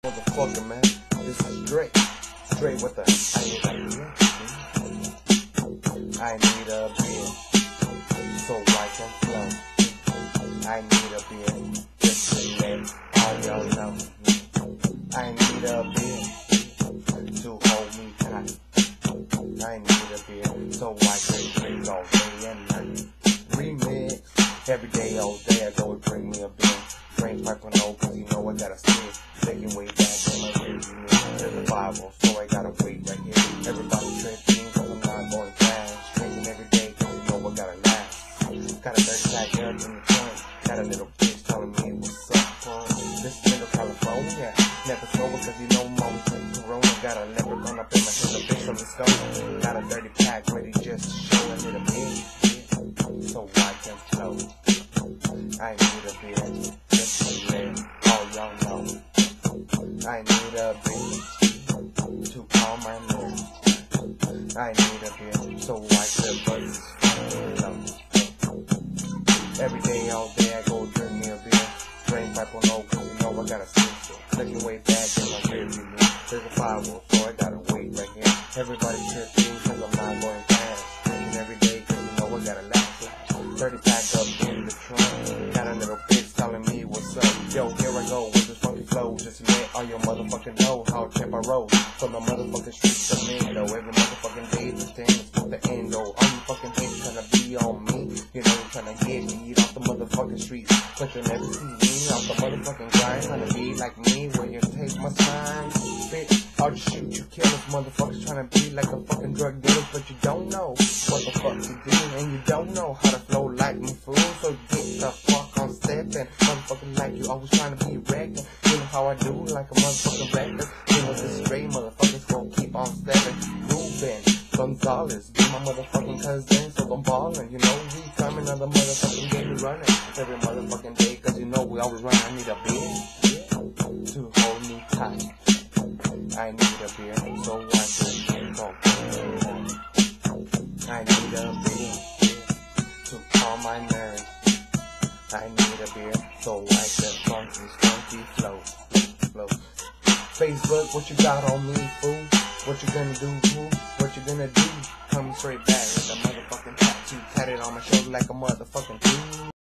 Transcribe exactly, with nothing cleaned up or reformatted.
Motherfucker, man, this is Drake. Drake with the I need a beer. I need a beer so I can flow. I need a beer just to let all y'all know. I need a beer to hold me tight. I need a beer so I can drink all day and night. Remix every day, all day I go and bring me a beer. Drink five point oh cause you know I gotta steer. Taking way back in my rearview mirror. There's a Bible, so I gotta wait right here. Everybody tripping cause I'm not going fast. Drinking every day cause you know I gotta last. Got a dirty side girl in the front. Got a little bitch telling me what's up, huh? This is middle California. Never sober cause you know mama took Corona. Got a leopard on up in my head, a bitch from the stove. Got a dirty pack ready just to show a little bit. So I can flow. I need a beer just to let all y'all know. I need a beer to calm my nerves. I need a beer so I can buzz flow. Every day, all day, I go drink me a beer. Drink five point oh cause you know I gotta sleep. Looking way back in my rearview mirror. There's a firewall, so I gotta wait right here. Everybody tripping cause I'm not going fast. Drinking every day cause you know I gotta last. thirty pack up in the trunk. Got a little bitch telling me what's up. Yo, here I go with this funky flow. Just to let all your motherfucking know how champ I roll. From the motherfucking streets to Mando. Every motherfucking day the thing is supposed to end though. All you fucking haters tryna be on me. You know you tryna get me off the motherfucking streets. But you'll never see me off the motherfucking grind. Tryna be like me when you take my time. Bitch, I'll just shoot you killers. Motherfuckers tryna be like a fucking drug dealer. But you don't know what the fuck you do. And you don't know how to flow like me, fool. So get the fuck on stepping. Motherfucking like you always trying to be wrecking. You know how I do like a motherfucking record. You know this straight motherfuckers gon' keep on stepping. Ruben Gonzalez be my motherfucking cousin, so I'm ballin'. You know we coming on the motherfucking game we running every motherfucking day, cause you know we always run. I need a beer to hold me tight. I need a beer so I can go. I need a beer to calm my nerves. I need a beer so I can funky, funky flow, flow. Facebook, what you got on me, fool? What you gonna do, fool? What you gonna do? Come straight back with a motherfucking tattoo tatted on my shoulder like a motherfucking dude.